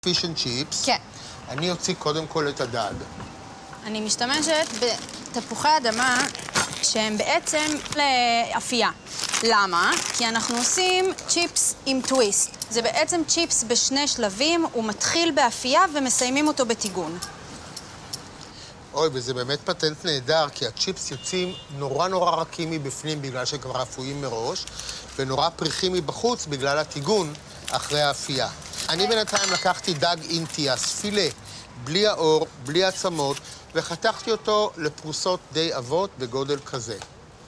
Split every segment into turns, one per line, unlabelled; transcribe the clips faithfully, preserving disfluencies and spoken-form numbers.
פיש אנד צ'יפס.
כן.
אני אוציא קודם כל את הדג.
אני משתמשת בתפוחי אדמה שהם בעצם לאפייה. למה? כי אנחנו עושים צ'יפס עם טוויסט. זה בעצם צ'יפס בשני שלבים, הוא מתחיל באפייה ומסיימים אותו בטיגון.
אוי, וזה באמת פטנט נהדר, כי הצ'יפס יוצאים נורא נורא רכים מבפנים בגלל שכבר אפויים מראש, ונורא פריחים מבחוץ בגלל הטיגון אחרי האפייה. אני בינתיים לקחתי דג אינטיאס, פילה, בלי האור, בלי עצמות, וחתכתי אותו לפרוסות די עבות בגודל כזה.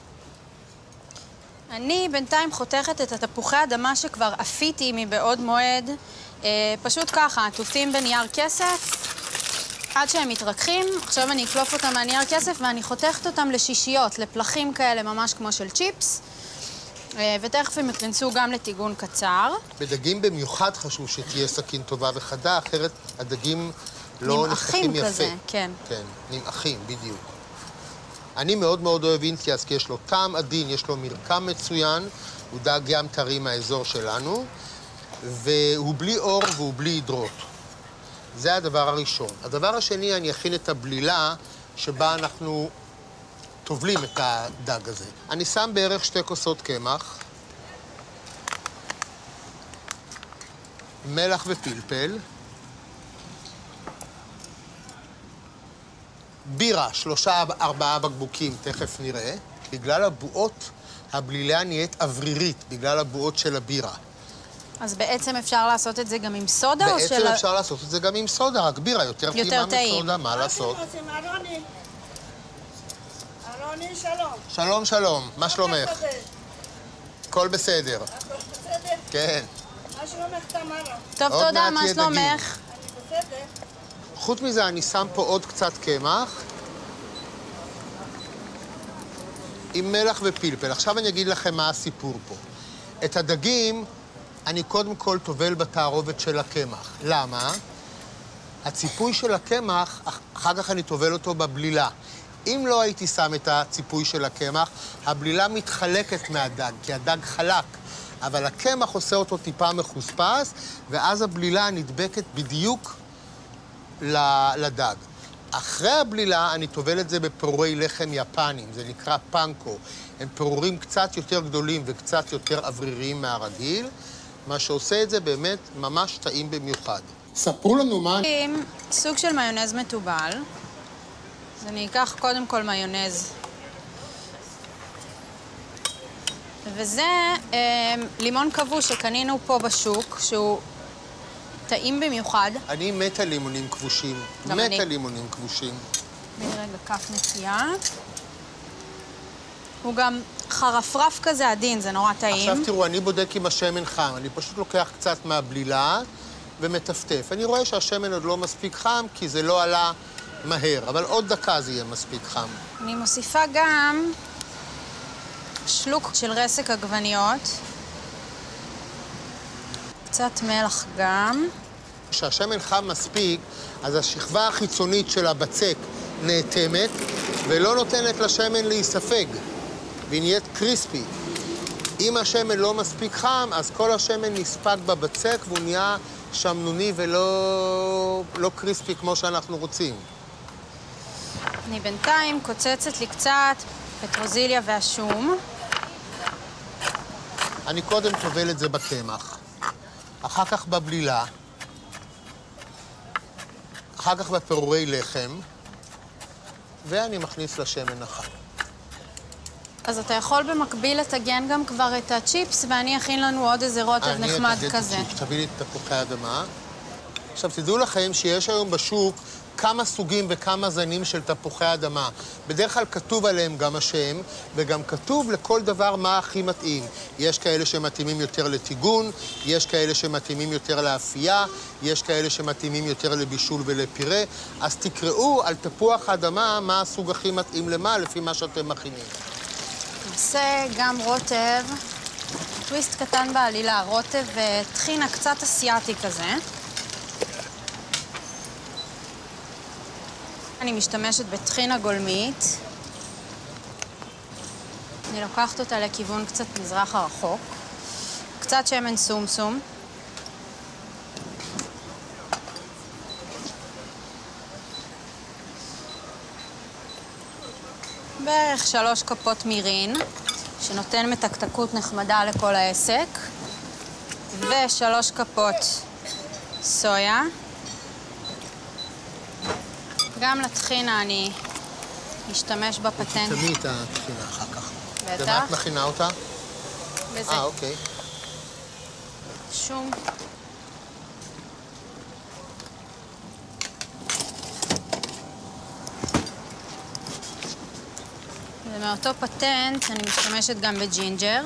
אני בינתיים חותכת את התפוחי אדמה שכבר אפיתי מבעוד מועד, אה, פשוט ככה, עטופים בנייר כסף, עד שהם מתרככים. עכשיו אני אקלוף אותם מהנייר כסף ואני חותכת אותם לשישיות, לפלחים כאלה ממש כמו של צ'יפס, אה, ותכף הם יכנסו גם לטיגון קצר.
בדגים במיוחד חשוב שתהיה סכין טובה וחדה, אחרת הדגים לא נחתכים יפה.
נמעכים כזה, כן.
כן, נמעכים, בדיוק. אני מאוד מאוד אוהב אינטיאס, כי יש לו טעם עדין, יש לו מרקם מצוין, הוא דג ים טרי מהאזור שלנו, והוא בלי אור והוא בלי הידרות. זה הדבר הראשון. הדבר השני, אני אכין את הבלילה שבה אנחנו טובלים את הדג הזה. אני שם בערך שתי כוסות קמח, מלח ופלפל, בירה, שלושה, ארבעה בקבוקים, תכף נראה. בגלל הבועות, הבלילה נהיית אוורירית, בגלל הבועות של הבירה.
אז בעצם אפשר לעשות את זה גם עם סודה?
בעצם
או של...
אפשר לעשות את זה גם עם סודה, רק בירה יותר טעימה מסודה, מה לעשות?
ארוני, ארוני, שלום.
שלום, שלום, מה שלומך? הכל בסדר.
הכל בסדר?
כן.
מה שלומך, תמרה?
טוב,
עוד
תודה,
מעט
מה
יהיה
שלומך?
אני בסדר.
חוץ מזה, אני שם פה עוד קצת קמח עם מלח ופלפל. עכשיו אני אגיד לכם מה הסיפור פה. את הדגים אני קודם כל טובל בתערובת של הקמח. למה? הציפוי של הקמח, אחר כך אני טובל אותו בבלילה. אם לא הייתי שם את הציפוי של הקמח, הבלילה מתחלקת מהדג, כי הדג חלק. אבל הקמח עושה אותו טיפה מחוספס, ואז הבלילה נדבקת בדיוק לדג. אחרי הבלילה אני טובל את זה בפירורי לחם יפנים, זה נקרא פנקו. הם פירורים קצת יותר גדולים וקצת יותר אווריריים מהרגיל, מה שעושה את זה באמת ממש טעים במיוחד. ספרו לנו מה...
סוג של מיונז מטובל. אז אני אקח קודם כל מיונז. וזה אה, לימון כבוש שקנינו פה בשוק, שהוא טעים במיוחד.
אני מת על לימונים כבושים.
גם
מת
אני.
על לימונים כבושים.
תני רגע כף נקייה. הוא גם חרפרף כזה עדין, זה נורא טעים.
עכשיו תראו, אני בודק עם השמן חם. אני פשוט לוקח קצת מהבלילה ומטפטף. אני רואה שהשמן עוד לא מספיק חם, כי זה לא עלה מהר, אבל עוד דקה זה יהיה מספיק חם.
אני מוסיפה גם שלוק של רסק עגבניות. קצת מלח גם.
כשהשמן חם מספיק, אז השכבה החיצונית של הבצק נאטמת, ולא נותנת לשמן להיספג, והיא נהיית קריספי. אם השמן לא מספיק חם, אז כל השמן נספג בבצק, והוא נהיה שמנוני ולא לא קריספי כמו שאנחנו רוצים.
אני בינתיים קוצצת לי קצת פטרוזיליה והשום.
אני קודם טובל את זה בקמח, אחר כך בבלילה, אחר כך בפירורי לחם, ואני מכניס לשמן החם.
אז אתה יכול במקביל לטגן גם כבר את הצ'יפס, ואני אכין לנו עוד איזה רוטב נחמד כזה.
אני אטגן את הצ'יפס, תביא לי את תפוחי אדמה. עכשיו, תדעו לכם שיש היום בשוק כמה סוגים וכמה זנים של תפוחי אדמה. בדרך כלל כתוב עליהם גם השם, וגם כתוב לכל דבר מה הכי מתאים. יש כאלה שמתאימים יותר לטיגון, יש כאלה שמתאימים יותר לאפייה, יש כאלה שמתאימים יותר לבישול ולפירה. אז תקראו על תפוח האדמה מה הסוג הכי מתאים למה, לפי מה שאתם מכינים.
נעשה גם רוטב, טוויסט קטן בעלילה, רוטב טחינה קצת אסיאתי כזה. אני משתמשת בטחינה גולמית. אני לוקחת אותה לכיוון קצת מזרח הרחוק. קצת שמן סומסום. בערך שלוש כפות מירין, שנותן מתקתקות נחמדה לכל העסק, ושלוש כפות סויה. גם לטחינה אני אשתמש בפטנט.
תמי את הטחינה אחר כך.
בטח.
ומה את מכינה אותה?
בזה.
אה, אוקיי.
שום. ומאותו פטנט אני משתמשת גם בג'ינג'ר.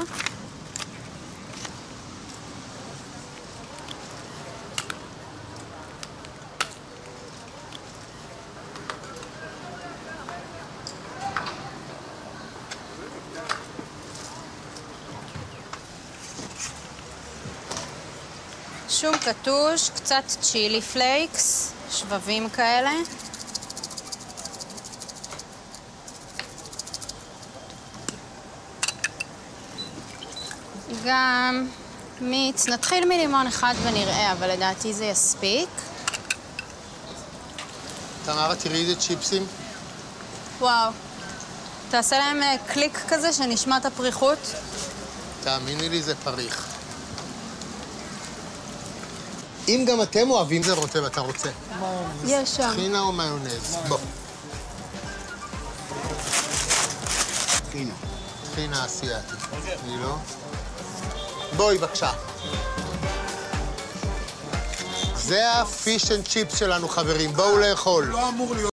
שום קטוש, קצת צ'ילי פלייקס, שבבים כאלה. גם מיץ, נתחיל מלימון אחד ונראה, אבל לדעתי זה יספיק.
תמרה, תראי איזה צ'יפסים.
וואו. תעשה להם אה, קליק כזה שנשמע את הפריחות.
תאמיני לי, זה פריך. אם גם אתם אוהבים זה רוטב, אתה רוצה.
יש שם.
טחינה או מיונז? בוא.
טחינה.
טחינה אסיאתית. אני לא? בואי, בבקשה. זה הפיש אנד צ'יפס שלנו, חברים. בואו לאכול.
לא אמור להיות